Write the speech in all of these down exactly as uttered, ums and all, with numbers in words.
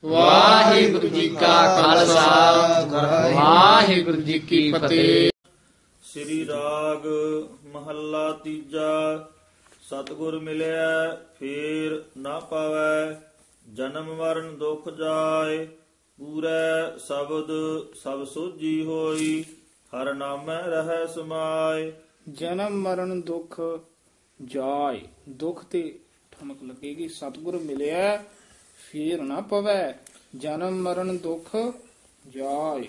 ਵਾਹਿਗੁਰੂ ਜੀ ਕਾ ਖਾਲਸਾ ਵਾਹਿਗੁਰੂ ਜੀ ਕੀ ਫਤਿਹ। ਸ੍ਰੀ ਰਾਗ ਮਹੱਲਾ ਤੀਜਾ। ਸਤਿਗੁਰ ਮਿਲਿਆ ਫੇਰ ਨਾ ਪਾਵੈ, ਜਨਮ ਮਰਨ ਦੁਖ ਜਾਏ। ਪੂਰੈ ਸ਼ਬਦ ਸਭ ਸੋਝੀ ਹੋਈ, ਹਰ ਨਾਮੈ ਰਹਿ ਸਮਾਏ। ਜਨਮ ਮਰਨ ਦੁਖ ਜਾਏ, ਦੁੱਖ ਤੇ ਠਮਕ ਲੱਗੇਗੀ। ਸਤਿਗੁਰ ਮਿਲਿਆ ਫੇਰ ਨਾ ਪਵੈ, ਜਨਮ ਮਰਨ ਦੁਖ ਜਾਏ।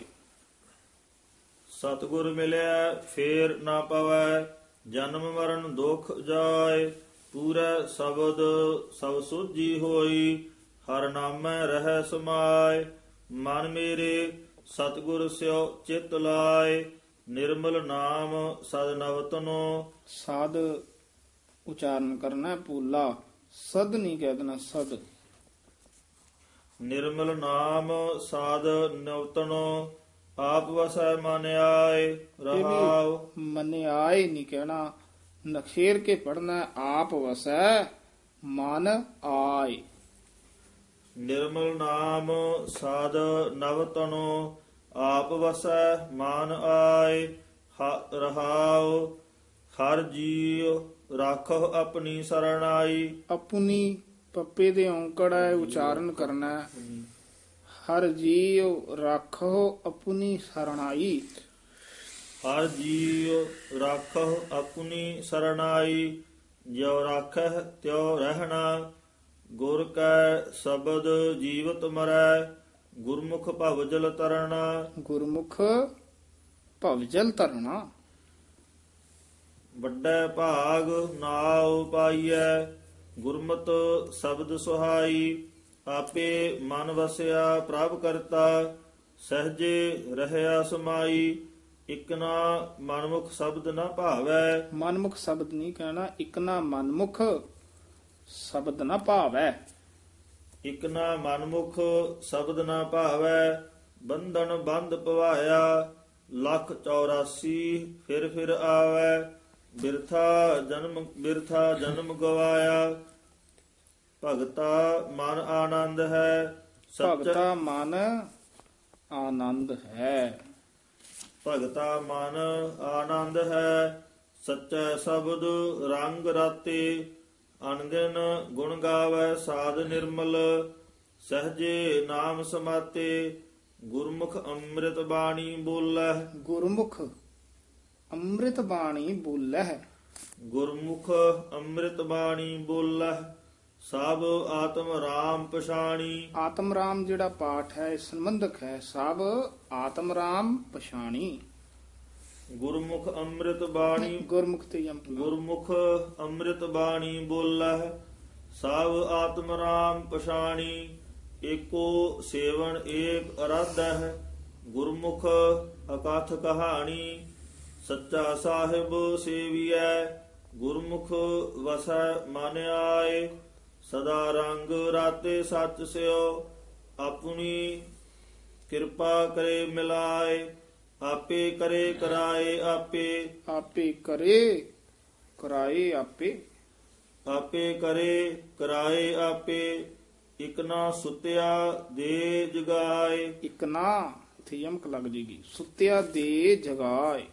ਸਤਿਗੁਰ ਮਿਲਿਆ ਫੇਰ ਨਾ ਪਵੈ, ਜਨਮ ਮਰਨ ਦੁਖ ਜਾਏ। ਪੂਰੈ ਸ਼ਬਦ ਸਭ ਸੋਝੀ ਹੋਈ, ਹਰ ਨਾਮੈ ਰਹਿ ਸਮਾਏ। ਮਨ ਮੇਰੇ ਸਤਿਗੁਰ ਸਿਓ ਚਿਤ ਲਾਏ, ਨਿਰਮਲ ਨਾਮ ਸਦ ਨਵਤਨੋ। ਸਦ ਉਚਾਰਨ ਕਰਨਾ ਪੂਲਾ, ਸਦ ਨਹੀਂ ਕਹਿ ਦੇਣਾ, ਸਦ। ਨਿਰਮਲ ਨਾਮ ਸਾਧ ਨਵਤਨੋ, ਆਪ ਵਸੈ ਮਨ ਆਏ। ਰਹਾਉ ਮਨ ਆਏ ਨਹੀਂ ਕਹਿਣਾ, ਨਖੇਰ ਕੇ ਪੜਨਾ। ਆਪ ਵਸੈ ਮਨ ਆਏ। ਨਿਰਮਲ ਨਾਮ ਸਾਧ ਨਵਤਨੋ, ਆਪ ਵਸੈ ਮਨ ਆਏ। ਹ- ਰਹਾਉ ਹਰ ਜੀਉ ਰਾਖੋ ਆਪਣੀ ਸਰਣਾਈ। ਆਪਣੀ ਪੱਪੇ ਦੇ ਔਂਕੜ ਹੈ, ਉਚਾਰਨ ਕਰਨਾ ਹੈ। ਹਰ ਜੀਉ ਰਾਖੋ ਆਪਣੀ ਸਰਣਾਈ। ਹਰ ਜੀਉ ਰਾਖੋ ਆਪਣੀ ਸਰਣਾਈ, ਜਿਉ ਰਾਖਹਿ ਤਿਉ ਰਹਿਣਾ। ਗੁਰ ਕੈ ਸ਼ਬਦ ਜੀਵਤ ਮਰੈ, ਗੁਰਮੁਖ ਭਵਜਲ ਤਰਣਾ। ਗੁਰਮੁਖ ਭਵਜਲ ਤਰਣਾ। ਵੱਡਾ ਭਾਗ ਨਾਉ ਪਾਈਐ, ਗੁਰਮਤਿ ਸ਼ਬਦ ਸੁਹਾਈ। ਆਪੇ ਮਨ ਵਸਿਆ ਪ੍ਰਭ ਕਰਤਾ, ਸਹਜੇ ਰਹਿਆ ਸਮਾਈ। ਇਕਨਾ ਮਨਮੁਖ ਸ਼ਬਦ ਨਾ ਭਾਵੈ। ਮਨਮੁਖ ਸ਼ਬਦ ਨਹੀਂ ਕਹਿਣਾ, ਇਕਨਾ ਮਨਮੁਖ ਸ਼ਬਦ ਨਾ ਭਾਵੈ। ਇਕਨਾ ਮਨਮੁਖ ਸ਼ਬਦ ਨਾ ਭਾਵੈ, ਬੰਧਨ ਬੰਧ ਪਵਾਇਆ। ਲੱਖ ਚੌਰਾਸੀ ਫਿਰ ਫਿਰ ਆਵੈ, ਬਿਰਥਾ ਜਨਮ ਬਿਰਥਾ ਜਨਮ ਗਵਾਇਆ। ਭਗਤਾ ਮਨ ਆਨੰਦ ਹੈ, ਸੱਚ ਭਗਤਾ ਮਨ ਆਨੰਦ ਹੈ। ਭਗਤਾ ਮਨ ਆਨੰਦ ਹੈ, ਸੱਚਾ ਸ਼ਬਦ ਰੰਗ ਰਾਤੇ। ਅਨੰਦਨ ਗੁਣ ਗਾਵੈ ਸਾਧ ਨਿਰਮਲ, ਸਹਜੇ ਨਾਮ ਸਮਾਤੇ। ਗੁਰਮੁਖ ਅੰਮ੍ਰਿਤ ਬਾਣੀ ਬੋਲੈ। ਗੁਰਮੁਖ ਅੰਮ੍ਰਿਤ ਬਾਣੀ ਬੋਲਹਿ। ਗੁਰਮੁਖ ਅੰਮ੍ਰਿਤ ਬਾਣੀ ਬੋਲੈ, ਸਭ ਆਤਮ ਰਾਮ ਪਛਾਣੀ। ਆਤਮ ਰਾਮ ਜਿਹੜਾ ਪਾਠ ਹੈ ਇਹ ਸੰਬੰਧਕ ਹੈ। ਸਭ ਆਤਮ ਰਾਮ ਪਛਾਣੀ। ਗੁਰਮੁਖ ਅੰਮ੍ਰਿਤ ਬਾਣੀ ਗੁਰਮੁਖ ਤੇ ਯਮ ਗੁਰਮੁਖ ਅੰਮ੍ਰਿਤ ਬਾਣੀ ਬੋਲੈ, ਸਭ ਆਤਮ ਰਾਮ ਪਛਾਣੀ। ਏਕੋ ਸੇਵਨ ਏਕ ਅਰਾਧਹਿ, ਗੁਰਮੁਖ ਅਕਥ ਕਹਾਣੀ। ਸੱਚਾ ਸਾਹਿਬ ਸੇਵੀਐ, ਗੁਰਮੁਖ ਵਸੈ ਮਨ ਆਏ। ਸਦਾ ਰੰਗ ਰਾਤੇ ਸੱਚ ਸਿਓ, ਆਪਣੀ ਕਿਰਪਾ ਕਰੇ ਮਿਲਾਏ। ਆਪੇ ਕਰੇ ਕਰਾਏ ਆਪੇ। ਆਪੇ ਕਰੇ ਕਰਾਏ ਆਪੇ। ਆਪੇ ਕਰੇ ਕਰਾਏ ਆਪੇ, ਇਕਨਾ ਸੁਤਿਆ ਦੇ ਜਗਾਏ। ਇਕਨਾ ਇੱਥੇ ਯਮਕ ਲੱਗ ਜੇਗੀ, ਸੁੱਤਿਆ ਦੇ ਜਗਾਏ।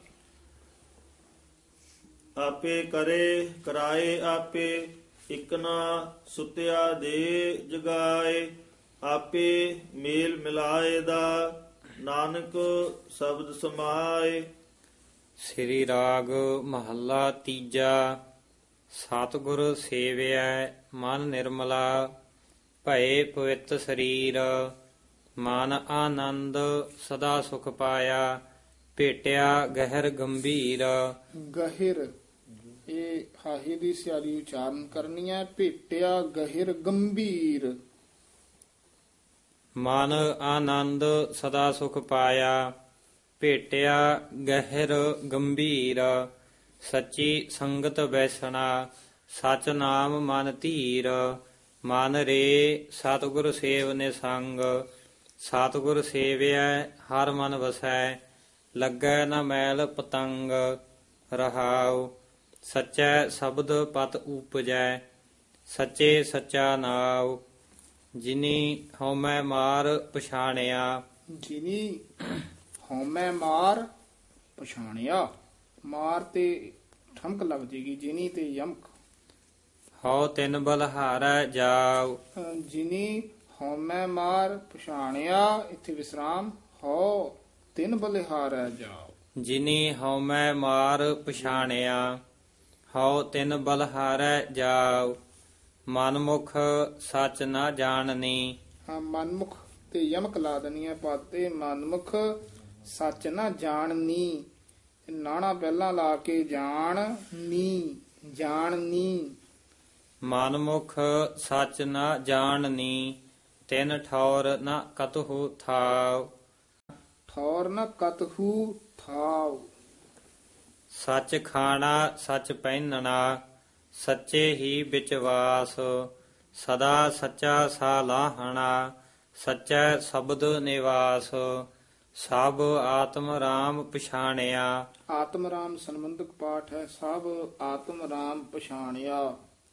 ਆਪੇ ਕਰੇ ਕਰਾਏ ਆਪੇ, ਇਕਨਾ ਸੁਤਿਆ ਦੇ ਜਗਾਏ। ਆਪੇ ਮੇਲ ਮਿਲਾਏ ਦਾ, ਨਾਨਕ ਸ਼ਬਦ ਸਮਾਏ। ਸ੍ਰੀ ਰਾਗ ਮਹੱਲਾ ਤੀਜਾ। ਸਤਿਗੁਰ ਸੇਵਿਐ ਮਨ ਨਿਰਮਲਾ, ਭਏ ਪਵਿੱਤ ਸਰੀਰ। ਮਨ ਆਨੰਦ ਸਦਾ ਸੁਖ ਪਾਇਆ, ਭੇਟਿਆ ਗਹਿਰ ਗੰਭੀਰ। ਗਹਿਰ ਇਹ ਹਾਹੇ ਦੀ ਸਿਆਰੀ ਉਚਾਰਨ ਕਰਨੀ ਹੈ। ਭੇਟਿਆ ਗਹਿਰ ਗੰਭੀਰ। ਮਨ ਆਨੰਦ ਸਦਾ ਸੁਖ ਪਾਇਆ, ਭੇਟਿਆ ਗਹਿਰ ਗੰਭੀਰ। ਸੱਚੀ ਸੰਗਤ ਬੈਸਣਾ, ਸਚ ਨਾਮ ਮਨ ਧੀਰ। ਮਨ ਰੇ ਸਤਿਗੁਰ ਸੇਵ ਨਿਸੰਗ, ਸਤਿਗੁਰ ਸੇਵਿਐ ਹਰ ਮਨ ਵਸੈ। ਲੱਗੈ ਨ ਮੈਲ ਪਤੰਗ, ਰਹਾਉ ਸੱਚੈ ਸ਼ਬਦ ਪਤ ਊਪਜੈ। ਸੱਚੇ ਸੱਚਾ ਨਾਉ, ਜਿਨੀ ਹਉਮੈ ਮਾਰ ਪਛਾਣਿਆ। ਜਿਨੀ ਹਉਮੈ ਮਾਰ ਪਛਾਣਿਆ, ਮਾਰ ਤੇ ਠਮਕ ਲੱਗ ਜੇਗੀ, ਜਿਨੀ ਤੇ ਯਮਕ। ਹਉ ਤਿਨ ਬਲਹਾਰੈ ਜਾਉ। ਅਹ ਜਿਨੀ ਹਉਮੈ ਮਾਰ ਪਛਾਣਿਆ, ਇੱਥੇ ਵਿਸਰਾਮ। ਹਉ ਤਿਨ ਬਲਿਹਾਰੈ ਜਾਉ। ਜਿਨੀ ਹਉਮੈ ਮਾਰ ਪਛਾਣਿਆ, ਹਉ ਤਿਨ ਬਲਹਾਰੈ ਜਾਉ। ਮਨਮੁਖ ਸਚ ਨਾ ਜਾਣਨੀ। ਹਾਂ, ਮਨਮੁਖ ਤੇ ਯਮਕ ਲਾ ਦੇਣੀ ਹੈ ਪਾਤੇ। ਮਨਮੁਖ ਸੱਚ ਨਾ ਜਾਣਨੀ, ਨਾਣਾ ਪਹਿਲਾਂ ਲਾ ਕੇ ਜਾਣ ਨੀ, ਜਾਣਨੀ। ਮਨਮੁਖ ਸਚ ਨਾ ਜਾਣਨੀ, ਤਿਨ ਠੌਰ ਨਾ ਕਤਹੁ ਥਾਉ। ਠੌਰ ਨ ਕਤਹੂ ਥਾਉ। ਸੱਚ ਖਾਣਾ ਸੱਚ ਪਹਿਨਣਾ, ਸੱਚੇ ਹੀ ਵਿਚਵਾਸ। ਸਦਾ ਸੱਚਾ ਸਾਲਾਹਣਾ, ਸੱਚੈ ਸ਼ਬਦ ਨਿਵਾਸ। ਸਭ ਆਤਮ ਰਾਮ ਪਛਾਣਿਆ। ਆਤਮ ਰਾਮ ਸੰਬੰਧਕ ਪਾਠ ਹੈ। ਸਭ ਆਤਮ ਰਾਮ ਪਛਾਣਿਆ।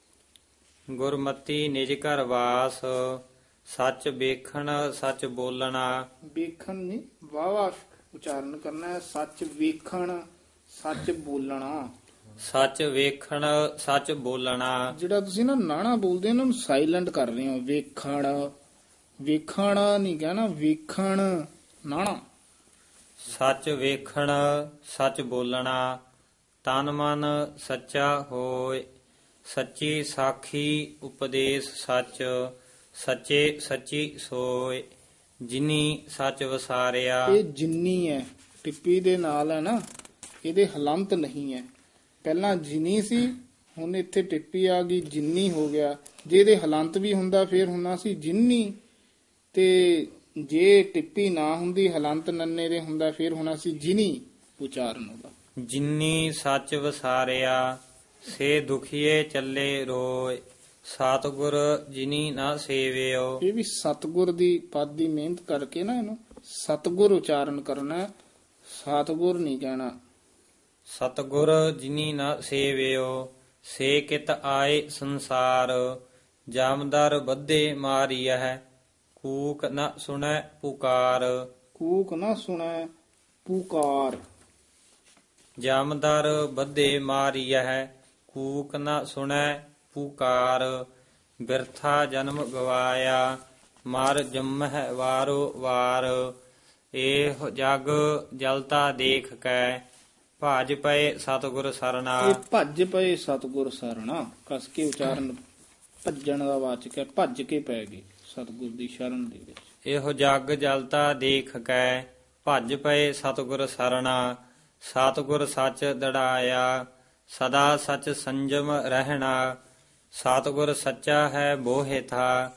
ਗੁਰਮਤੀ ਨਿਜ ਘਰ ਵਾਸ, ਸੱਚ ਵੇਖਣ ਸੱਚ ਬੋਲਣਾ। ਵੇਖਣ ਨਹੀਂ, ਵਾਵਾ ਉਚਾਰਨ ਕਰਨਾ ਹੈ। ਸੱਚ ਵੇਖਣ ਸੱਚ ਬੋਲਣਾ। ਸੱਚ ਵੇਖਣ ਸੱਚ ਬੋਲਣਾ। ਜਿਹੜਾ ਤੁਸੀਂ ਨਾ ਨਾਣਾ ਬੋਲਦੇ ਹੋ ਨਾ, ਉਹਨੂੰ ਸਾਇਲੈਂਟ ਕਰ ਰਹੇ ਹੋ। ਵੇਖਣ, ਵੇਖਣ ਨਹੀਂ ਕਹਿਣਾ, ਵੇਖਣ ਨਾਣਾ। ਸੱਚ ਵੇਖਣ ਸੱਚ ਬੋਲਣਾ, ਤਨ ਮਨ ਸੱਚਾ ਹੋਏ। ਸੱਚੀ ਸਾਖੀ ਉਪਦੇਸ਼ ਸੱਚ, ਸੱਚੇ ਸੱਚੀ ਸੋਏ। ਜਿਨੀ ਸੱਚ ਵਸਾਰਿਆ। ਇਹ ਜਿੰਨੀ ਹੈ, ਟਿੱਪੀ ਦੇ ਨਾਲ ਹੈ ਨਾ, ਇਹਦੇ ਹਲੰਤ ਨਹੀਂ ਹੈ। ਪਹਿਲਾਂ ਜਿਨੀ ਸੀ, ਹੁਣ ਇੱਥੇ ਟਿੱਪੀ ਆ ਗਈ, ਜਿੰਨੀ ਹੋ ਗਿਆ। ਜੇ ਇਹਦੇ ਹਲੰਤ ਵੀ ਹੁੰਦਾ ਫੇਰ ਹੁੰਦਾ ਸੀ ਜਿੰਨੀ, ਤੇ ਜੇ ਟਿੱਪੀ ਨਾ ਹੁੰਦੀ, ਹਲੰਤ ਨੰਨੇ ਦੇ ਹੁੰਦਾ, ਫੇਰ ਹੋਣਾ ਸੀ ਜਿਨੀ ਉਚਾਰਨ ਉਹਦਾ। ਜਿਨੀ ਸੱਚ ਵਸਾਰਿਆ, ਸੇ ਦੁਖੀਏ ਚੱਲੇ ਰੋਏ। ਸਤਿਗੁਰ ਜਿਨੀ ਨਾ ਸੇਵਿਓ। ਇਹ ਵੀ ਸਤਿਗੁਰ ਦੀ ਪਦ ਦੀ ਮਿਹਨਤ ਕਰਕੇ ਨਾ, ਇਹਨੂੰ ਸਤਿਗੁਰ ਉਚਾਰਨ ਕਰਨਾ, ਸਤਿਗੁਰ ਨਹੀਂ ਕਹਿਣਾ। ਸਤਿਗੁਰ ਜਿਨੀ ਨਾ ਸੇਵਿਓ, ਸੇ ਕਿਤ ਆਏ ਸੰਸਾਰ। ਜਾਮਦਰ ਬੱਧੇ ਮਾਰੀਐ, ਕੂਕ ਨ ਸੁਣੈ ਪੁਕਾਰ। ਕੂਕ ਨਾ ਸੁਣੈ ਪੁਕਾਰ। ਜਾਮਦਰ ਬੱਧੇ ਮਾਰੀਐ, ਕੂਕ ਨ ਸੁਣੈ ਪੁਕਾਰ। ਬਿਰਥਾ ਜਨਮ ਗਵਾਇਆ, ਮਰ ਜੰਮਹਿ ਵਾਰੋ ਵਾਰ। ਏਹ ਜਗ ਜਲਤਾ ਦੇਖ ਕੈ, ਭਾਜ ਪਏ ਸਤਿਗੁਰ ਸਰਣਾ। ਇਹ ਭੱਜ ਪਏ ਸਤਿਗੁਰ ਸਰਣਾ, ਕਸ ਕੇ ਉਚਾਰਨ ਭੱਜਣ ਦਾ ਵਾਚਕ ਹੈ। ਭੱਜ ਕੇ ਪੈ ਗਏ ਸਤਿਗੁਰ ਦੀ ਸ਼ਰਨ ਦੇ ਵਿੱਚ। ਇਹੋ ਜਗ ਜਲਤਾ ਦੇਖ ਕੈ, ਭੱਜ ਪਏ ਸਤਿਗੁਰ ਸਰਣਾ। ਸਤਿਗੁਰ ਸੱਚ ਦੜਾਇਆ, ਸਦਾ ਸੱਚ ਸੰਜਮ ਰਹਿਣਾ। ਸਤਿਗੁਰ ਸੱਚਾ ਹੈ ਬੋਹਿ ਥਾ,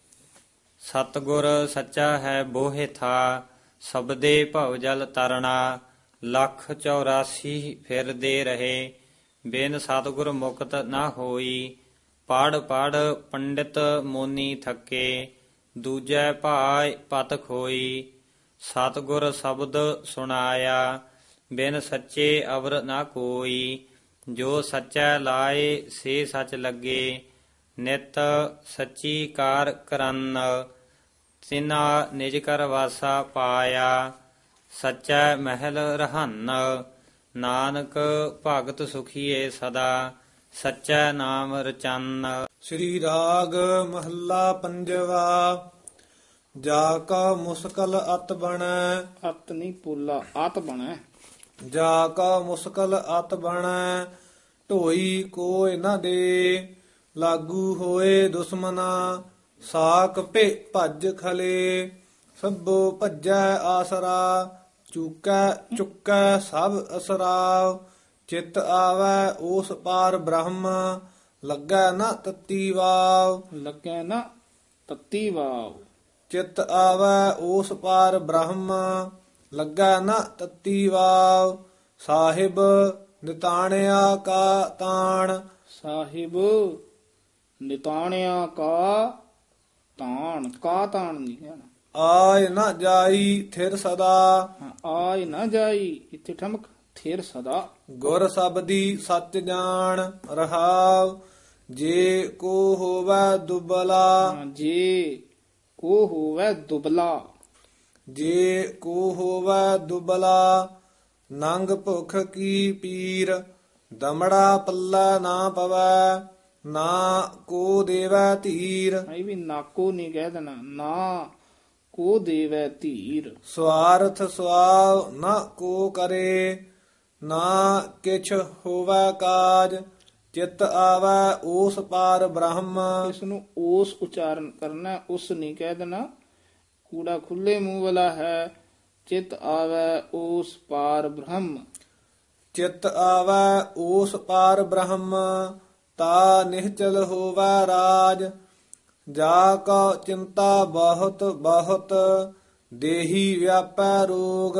ਸਤਿਗੁਰ ਸੱਚਾ ਹੈ ਬੋਹਿ ਥਾ। ਸਬਦੇ ਭਵ ਜਲ ਤਰਣਾ, ਲੱਖ ਚੌਰਾਸੀ ਫਿਰਦੇ ਰਹੇ। ਬਿਨ ਸਤਿਗੁਰ ਮੁਕਤ ਨਾ ਹੋਈ, ਪੜ ਪੜ ਪੰਡਿਤ ਮੋਨੀ ਥੱਕੇ। ਦੂਜੈ ਭਾਇ ਪਤ ਖੋਈ, ਸਤਿਗੁਰ ਸ਼ਬਦ ਸੁਣਾਇਆ। ਬਿਨ ਸੱਚੇ ਅਵਰ ਨਾ ਕੋਈ, ਜੋ ਸੱਚੈ ਲਾਏ ਸੇ ਸੱਚ ਲੱਗੇ। ਨਿਤ ਸੱਚੀ ਕਾਰ ਕਰਨ, ਤਿਨਾ ਨਿਜ ਕਰ ਵਾਸਾ ਪਾਇਆ। ਸੱਚੈ ਮਹਿਲ ਰਹਨ, ਨਾਨਕ ਭਗਤ ਸੁਖੀਏ ਸਦਾ। ਸੱਚੈ ਨਾਮ ਰਚਨ। ਸ੍ਰੀ ਰਾਗ ਮਹੱਲਾ ਪੰਜਵਾ। ਜਾ ਕਾ ਮੁਸਕਲ ਅਤ ਬਣੈ। ਅਤ ਨਹੀਂ ਪੋਲਾ, ਆਤ ਬਣੈ। ਜਾ ਕਾ ਮੁਸਕਲ ਅਤ ਬਣੈ, ਢੋਈ ਕੋਇ ਨ ਦੇ। ਲਾਗੂ ਹੋਏ ਦੁਸ਼ਮਨਾ, ਸਾਕ ਭੇ ਭੱਜ ਖਲੇ। ਸਭੋ ਭੱਜੈ ਆਸਰਾ, ਚੁਕੈ ਚੁਕੈ ਸਭ ਅਸਰਾ। ਚਿਤ ਆਵੈ ਓਸ ਪਾਰ ਬ੍ਰਹਮ, ਲੱਗੈ ਨ ਤਤੀ ਵਾਵ। ਲੱਗੈ ਨਾ ਤਤੀ ਵਾਵ। ਚਿਤ ਆਵੈ ਓਸ ਪਾਰ ਬ੍ਰਹਮ, ਲੱਗੈ ਨ ਤਤੀ ਵਾਵ। ਸਾਹਿਬ ਨਿਤਾਣਿਆ ਕਾ ਤਾਣ, ਸਾਹਿਬ ਨਿਤਾਣਿਆ ਕਾ ਤਾਣ। ਕਾ ਤਾਣ ਨਹੀਂ ਕਹਿਣਾ। ਆਇ ਨ ਜਾਈ ਥਿਰ ਸਦਾ। ਹਾਂ, ਆਇ ਨਾ ਜਾਈ, ਇੱਥੇ ਠਮਕ, ਥਿਰ ਸਦਾ। ਗੁਰ ਸਬਦੀ ਸੱਚ ਜਾਣ ਰਹਾਉ, ਜੇ ਕੋ ਹੋਵੈ ਦੁਬਲਾ। ਹਾਂ, ਜੇ ਕੋ ਹੋਵੇ ਦੁਬਲਾ। ਜੇ ਕੋ ਹੋਵੈ ਦੁਬਲਾ ਨੰਗ ਭੁਖ ਕੀ ਪੀਰ ਦਮੜਾ ਪੱਲਾ ਨਾ ਪਵੈ ਨਾ ਕੋ ਦੇਵੈ ਧੀਰ। ਇਹ ਵੀ ਨਾਕੋ ਨਹੀਂ ਕਹਿ ਦੇਣਾ, ਨਾ ਕੋ ਦੇਵੈ ਧੀਰ। ਸਵਾਰਥ ਸੁਆਵ ਨਾ ਕੋ ਕਰੇ ਨਾ ਕਿਛ ਹੋਵੈ ਕਾਜ ਚਿਤ ਆਵੈ ਓਸ ਪਾਰ ਬ੍ਰਹਮ। ਇਸ ਨੂੰ ਉਸ ਉਚਾਰਨ ਕਰਨਾ, ਉਸ ਨਹੀਂ ਕਹਿ ਦੇਣਾ। ਕੂੜਾ ਖੁੱਲੇ ਮੂੰਹ ਵਾਲਾ ਹੈ। ਚਿਤ ਆਵੈ ਉਸ ਪਾਰ ਬ੍ਰਹਮ। ਚਿਤ ਆਵੈ ਓਸ ਪਾਰ ਬ੍ਰਹਮ ਤਾ ਨਿਹਚਲ ਹੋਵੈ ਰਾਜ ਜਾ ਕਾ ਚਿੰਤਾ ਬਹੁਤ ਬਹੁਤ ਦੇਹੀ ਵਿਆਪੈ ਰੋਗ।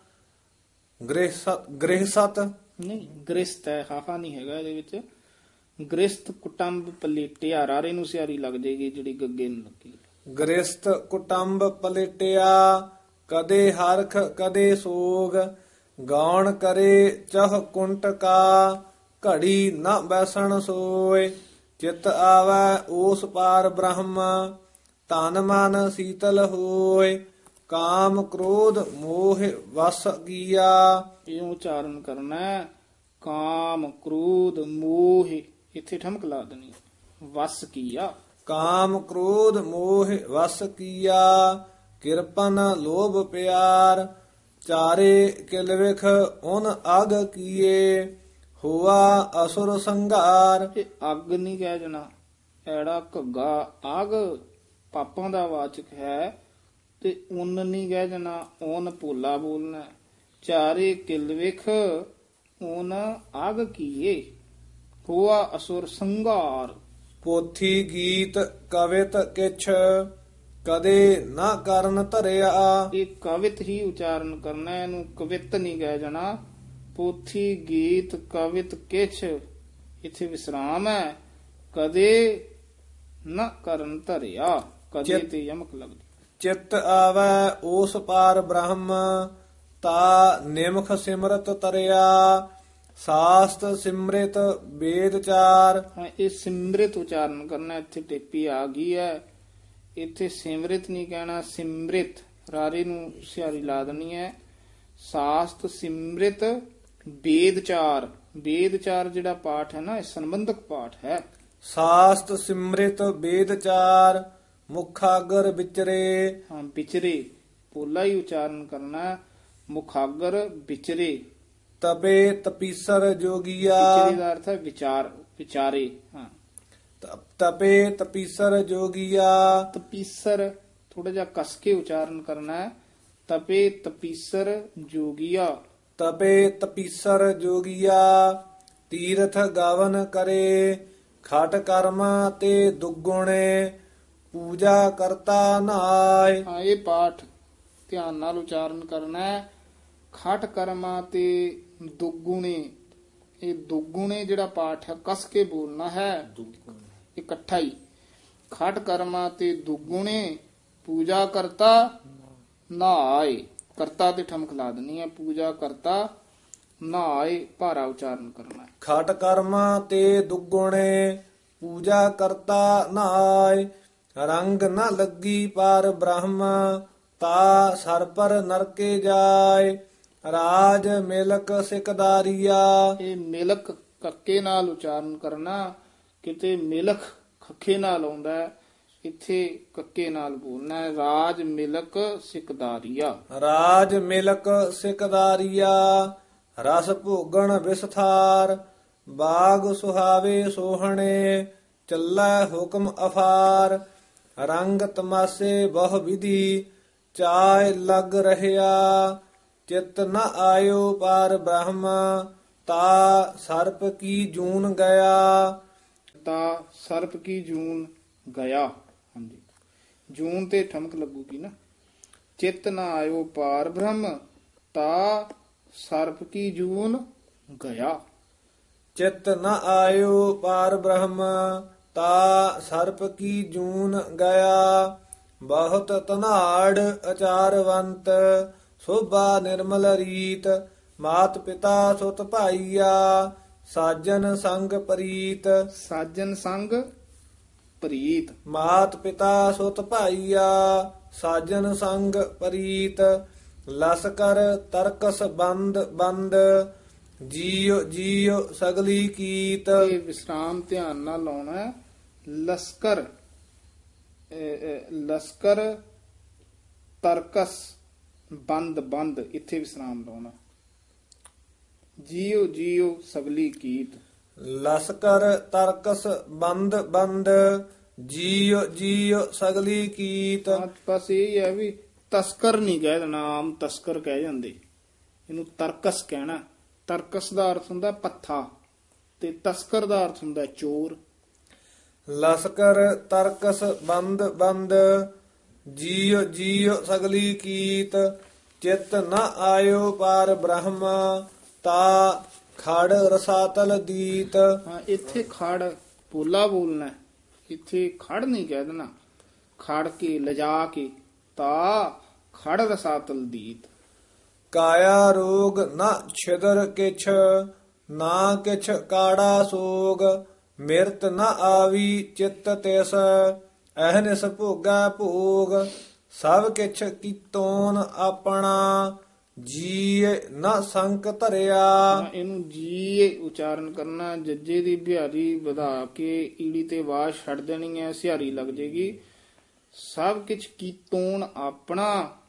ਗ੍ਰਹਿ ਗ੍ਰਹਿ ਸਤ ਨਹੀਂ, ਗ੍ਰਿਸਤ ਹੈ, ਹਾਹਾ ਨਹੀਂ ਹੈਗਾ ਇਹਦੇ ਵਿੱਚ। ਗ੍ਰਿਸਤ ਕੁਟੰਬ ਪਲੇਟਿਆ, ਰਾਰੇ ਨੂੰ ਸਿਆਰੀ ਲੱਗ ਜਾਏਗੀ ਜਿਹੜੀ ਗੱਗੇ ਨੂੰ ਲੱਗੀ। ਗ੍ਰਸਤ ਕੁਟੰਬ ਪਲਟਿਆ ਕਦੇ ਹਰਖ ਕਦੇ ਸੋਗ ਗਾਉਣ ਕਰੇ ਚਹ ਕੁੰਟ ਕਾ ਘੜੀ ਨ ਬੈਸਣ ਸੋਏ। ਚਿਤ ਆਵੈ ਓਸ ਪਾਰ ਬ੍ਰਹਮ ਤਨ ਮਨ ਸੀਤਲ ਹੋਏ ਕਾਮ ਕ੍ਰੋਧ ਮੋਹ ਵਸ ਕੀਆ। ਇਹ ਉਚਾਰਨ ਕਰਨਾ ਹੈ, ਕਾਮ ਕ੍ਰੋਧ ਮੋਹ, ਇੱਥੇ ਠਮਕ ਲਾ ਦੇਣੀ। ਵਸ ਕੀਆ, ਕਾਮ ਕ੍ਰੋਧ ਮੋਹ ਵਸ ਕੀਆ ਕਿਰਪਨ ਲੋਭ ਪਿਆਰ ਚਾਰੇ ਕਿਲ ਵਿਖ ਉਨ ਅਗ ਕੀਏ ਹੋਆ ਅਸੁਰ ਸੰਘਾਰ। ਇਹ ਅੱਗ ਨਹੀਂ ਕਹਿ ਜਾਣਾ। ਐੜਾ ਘੱਗਾ ਆਗ ਪਾਪਾਂ ਦਾ ਵਾਚਕ ਹੈ ਤੇ ਉਨ ਨਹੀਂ ਕਹਿ ਜਾਣਾ, ਉਨ ਭੋਲਾ ਬੋਲਣਾ। ਚਾਰੇ ਕਿਲ ਵਿਖ ਉਨ ਅਗ ਕੀਏ ਹੋਆ ਅਸੁਰ ਸੰਘਾਰ। ਪੋਥੀ ਗੀਤ ਕਵਿਤ ਕਿਛ ਕਦੇ ਨਾ ਕਰਨ ਧਰਿਆ। ਇਹ ਕਵਿਤ ਹੀ ਉਚਾਰਨ ਕਰਨਾ, ਇਹਨੂੰ ਕਵਿਤ ਨਹੀਂ ਕਹਿ ਜਾਣਾ। ਪੋਥੀ ਗੀਤ ਕਵਿਤ ਕਿਛ, ਇੱਥੇ ਵਿਸਰਾਮ ਹੈ। ਕਦੇ ਨਾ ਕਰਨ ਧਰਿਆ, ਕਦੇ ਤੇ ਯਮਕ ਲੱਗਦੀ। ਚਿਤ ਆਵੈ ਓਸ ਪਾਰ ਬ੍ਰਹਮ ਤਾ ਨਿਮਖ ਸਿਮਰਤ ਤਰਿਆ ਸਾਸਤ ਸਿਮਰਿਤ ਵੇਦ ਚਾਰ। ਹਾਂ, ਇਹ ਸਿਮਰਿਤ ਉਚਾਰਨ ਕਰਨਾ। ਇੱਥੇ ਟੇਪੀ ਆ ਗਈ ਹੈ। ਇੱਥੇ ਸਿਮਰਿਤ ਨਹੀਂ ਕਹਿਣਾ, ਸਿਮਰਿਤ, ਰਾਰੇ ਨੂੰ ਸਿਆਰੀ ਲਾ ਦੇਣੀ ਹੈ। ਸਾਸਤ ਸਿਮਰਿਤ ਵੇਦ ਚਾਰ। ਵੇਦ ਚਾਰ ਜਿਹੜਾ ਪਾਠ ਹੈ ਨਾ, ਇਹ ਸੰਬੰਧਕ ਪਾਠ ਹੈ। ਸਾਸਤ ਸਿਮਰਿਤ ਵੇਦ ਚਾਰ ਮੁਖਾਗਰ ਵਿਚਰੇ। ਹਾਂ, ਵਿਚਰੇ ਪੋਲਾ ਹੀ ਉਚਾਰਨ ਕਰਨਾ। ਮੁਖਾਗਰ ਵਿਚਰੇ। ਤਪੇ ਤਪੀਸਰ ਜੋਗੀਆ। ਵਿਚਰੇ ਦਾ ਅਰਥ ਹੈ ਵਿਚਾਰ, ਵਿਚਾਰੇ। ਹਾਂ, ਤਪੇ ਤਪੀਸਰ ਜੋਗੀਆ। ਤਪੀਸਰ ਥੋੜਾ ਜਿਹਾ ਕਸ ਕੇ ਉਚਾਰਨ ਕਰਨਾ ਹੈ। ਤਪੇ ਤਪੀਸਰ ਜੋਗੀਆ। ਤਪੇ ਤਪੀਸਰ ਜੋਗੀਆ ਤੀਰਥ ਗਾਵਨ ਕਰੇ ਖਟ ਕਰਮ ਤੇ ਦੁਗੁਣੇ ਪੂਜਾ ਕਰਤਾ ਨਾਏ। ਹਾਂ, ਇਹ ਪਾਠ ਧਿਆਨ ਨਾਲ ਉਚਾਰਨ ਕਰਨਾ ਹੈ। ਖਟ ਕਰਮਾਂ ਤੇ ਦੁਗੁਣੇ, ਇਹ ਦੁਗੁਣੇ ਜਿਹੜਾ ਪਾਠ ਹੈ ਕਸ ਕੇ ਬੋਲਣਾ ਹੈ, ਇਕੱਠਾ ਹੀ। ਖਟ ਕਰਮਾਂ ਤੇ ਦੁਗੁਣੇ ਪੂਜਾ ਕਰਤਾ ਨਾਏ। ਕਰਤਾ ਤੇ ਠਮਕ ਲਾ ਦੇਣੀ ਹੈ। ਪੂਜਾ ਕਰਤਾ ਨਾਏ ਭਾਰਾ ਉਚਾਰਨ ਕਰਨਾ ਹੈ। ਖਟ ਕਰਮ ਤੇ ਦੁਗੁਣੇ ਪੂਜਾ ਕਰਤਾ ਨਾਏ ਰੰਗ ਨ ਲੱਗੀ ਪਰ ਬ੍ਰਹਮ ਤਾ ਸਰ ਪਰ ਨਰਕੇ ਜਾਏ ਰਾਜ ਮਿਲਕ ਸਿਕਦਾਰੀਆ। ਇਹ ਮਿਲਕ ਕੱਕੇ ਨਾਲ ਉਚਾਰਨ ਕਰਨਾ, ਕਿਤੇ ਮਿਲਖ ਖੱਖੇ ਨਾਲ ਆਉਂਦਾ ਹੈ, ਇੱਥੇ ਕੱਕੇ ਨਾਲ ਬੋਲਣਾ ਹੈ। ਰਾਜ ਮਿਲਕ ਸਿਕਦਾਰੀਆ। ਰਾਜ ਮਿਲਕ ਸਿਕਦਾਰੀਆ ਰਸ ਭੋਗਣ ਵਿਸਥਾਰ ਬਾਗ ਸੁਹਾਵੇ ਸੋਹਣੇ ਚੱਲੈ ਹੁਕਮ ਅਫਾਰ ਰੰਗ ਤਮਾਸੇ ਬਹੁ ਵਿਧੀ ਚਾਇ ਲਗ ਰਹਿਆ ਚਿਤ ਨ ਆਇਓ ਪਾਰ ਬ੍ਰਹਮ ਤਾ ਸਰਪ ਕੀ ਜੂਨ ਗਿਆ। ਤਾ ਸਰਪ ਕੀ ਜੂਨ ਗਿਆ। ਹਾਂਜੀ, ਜੂਨ ਤੇ ਠਮਕ ਲੱਗੂਗੀ ਨਾ। ਚਿਤ ਨਾ ਆਇਓ ਪਾਰ ਬ੍ਰਹਮ ਤਾ ਸਰਪ ਕੀ ਜੂਨ ਗਿਆ। ਚਿਤ ਨ ਆਇਓ ਪਾਰ ਬ੍ਰਹਮ ਤਾ ਸਰਪ ਕੀ ਜੂਨ ਗਿਆ। ਬਹੁਤ ਧਨਾੜ ਅਚਾਰਵੰਤ ਸੋਭਾ ਨਿਰਮਲ ਰੀਤ ਮਾਤ ਪਿਤਾ ਸੁਤ ਭਾਈਆ ਸਾਜਨ ਸੰਗ ਪ੍ਰੀਤ। ਸਾਜਨ ਸੰਗ ਪ੍ਰੀਤ। ਮਾਤ ਪਿਤਾ ਸੁਤ ਭਾਈਆ ਸਾਜਨ ਸੰਗ ਪ੍ਰੀਤ ਲਸਕਰ ਤਰਕਸ ਬੰਦ ਬੰਦ ਜੀਉ ਜੀਉ ਸਗਲੀ ਕੀਤ। ਇਹ ਵਿਸਰਾਮ ਧਿਆਨ ਨਾਲ ਲਾਉਣਾ ਹੈ। ਲਸਕਰ ਇਹ- ਇਹ ਲਸਕਰ ਤਰਕਸ ਬੰਦ ਬੰਦ ਇੱਥੇ ਵਿਸਰਾਮ ਲਾਉਣਾ। ਜੀਉ ਜੀਉ ਸਗਲੀ ਕੀਤ। ਲਸਕਰ ਤਰਕਸ ਬੰਦ ਬੰਦ ਜੀਉ ਜੀਉ ਸਗਲੀ ਕੀਤ। ਹਾਂ, ਬਸ ਇਹ ਹੈ ਵੀ ਤਸਕਰ ਨਹੀਂ ਕਹਿ ਦੇਣਾ, ਆਮ ਤਸਕਰ ਕਹਿ ਜਾਂਦੇ, ਇਹਨੂੰ ਤਰਕਸ ਕਹਿਣਾ। ਤਰਕਸ ਦਾ ਅਰਥ ਹੁੰਦਾ ਪੱਥਾ ਤੇ ਤਸਕਰ ਦਾ ਅਰਥ ਹੁੰਦਾ ਚੋਰ। ਲਸਕਰ ਤਰਕਸ ਬੰਦ ਬੰਦ ਜੀਉ ਜੀਉ ਸਗਲੀ ਕੀਤ ਚਿਤ ਨ ਆਇਓ ਪਾਰ ਬ੍ਰਹਮ ਤਾ ਖੜ ਰਸਾਤਲ ਦੀਤ। ਹਾਂ, ਇੱਥੇ ਖੜ ਪੋਲਾ ਬੋਲਣਾ ਹੈ, ਇੱਥੇ ਖੜ ਨਹੀਂ ਕਹਿ ਦੇਣਾ। ਖੜ ਕੇ ਲਿਜਾ ਕੇ ਤਾ ਖੜ ਰਸਾਤਲ ਦੀਤ। ਕਾਇਆ ਰੋਗ ਨ ਛਿਦਰ ਕਿਛ ਨਾ ਕਿਛ ਕਾੜਾ ਸੋਗ ਮਿਰਤ ਨ ਆਵੀ ਚਿਤ ਤਿਸ ਅਹਨਿਸ ਭੋਗਾ ਭੋਗ ਸਭ ਕਿਛ ਕੀਤੋਨ ਆਪਣਾ ਜੀਏ ਨ ਸੰਕ ਧਰਿਆ। ਹਾਂ, ਇਹਨੂੰ ਜੀਏ ਉਚਾਰਨ ਕਰਨਾ। ਜੱਜੇ ਦੀ ਬਿਹਾਰੀ ਵਧਾ ਕੇ ਈੜੀ ਤੇ ਆਵਾਜ਼ ਛੱਡ ਦੇਣੀ ਹੈ, ਸਿਹਾਰੀ ਲੱਗ ਜੇਗੀ। ਸਭ ਕੁਛ ਕੀਤੋਨ ਆਪਣਾ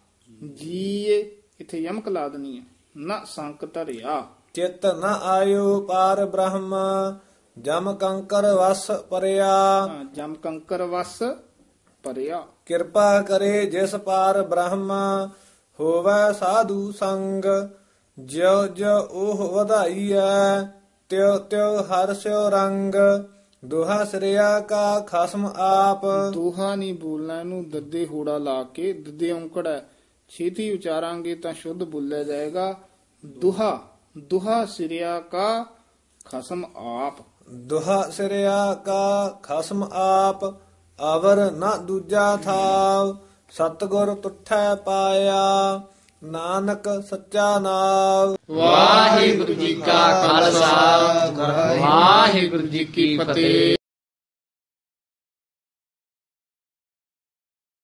ਜੀਏ ਇੱਥੇ ਯਮਕ ਲਾ ਦੇਣੀ ਹੈ। ਨਾ ਸੰਕ ਧਰਿਆ। ਚਿਤ ਨ ਆਇਓ ਪਾਰ ਬ੍ਰਹਮ ਜਮ ਕੰਕਰ ਵਸ ਪਰਿਆ। ਹਾਂ, ਜਮ ਕੰਕਰ ਵਸ ਪਰਿਆ। ਕਿਰਪਾ ਕਰੇ ਜਿਸ ਪਾਰ ਬ੍ਰਹਮ ਹੋਵੇ ਸਾਧੂ ਸੰਗ ਜਿਉ ਜਿਉ ਉਹ ਵਧਾਈਐ ਤਿਉ ਤਿਉ ਹਰਸਿਓ ਰੰਗ ਦੁਹਾ ਸ੍ਰਿਆ ਕਾ ਖਸਮ ਆਪ। ਦੋਹਾ ਨਹੀਂ ਬੋਲਣਾ, ਇਹਨੂੰ ਦੱਦੇ ਹੋੜਾ ਲਾ ਕੇ। ਦੱਦੇ ਔਂਕੜ ਹੈ, ਛੇਤੀ ਉਚਾਰਾਂਗੇ ਤਾਂ ਸ਼ੁੱਧ ਬੋਲਿਆ ਜਾਏਗਾ। ਦੁਹਾ ਦੁਹਾ ਸਿਰਿਆ ਕਾ ਖਸਮ ਆਪ। ਦੁਹਾ ਸ੍ਰਿਆ ਕਾ ਖਸਮ ਆਪ ਅਵਰ ਨ ਦੂਜਾ ਥਾਵ ਸਤਿਗੁਰ ਤੁਠੈ ਪਾਇਆ ਨਾਨਕ ਸੱਚਾ ਨਾਮ। ਵਾਹਿਗੁਰੂ ਜੀ ਕਾ ਖਾਲਸਾ ਵਾਹਿਗੁਰੂ ਜੀ ਕੀ ਫਤਿਹ।